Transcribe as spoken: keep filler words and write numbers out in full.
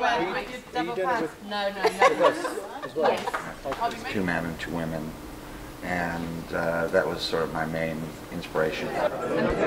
went, I did double pass. No, no, no. Yes. Two men and two women, and uh, that was sort of my main inspiration.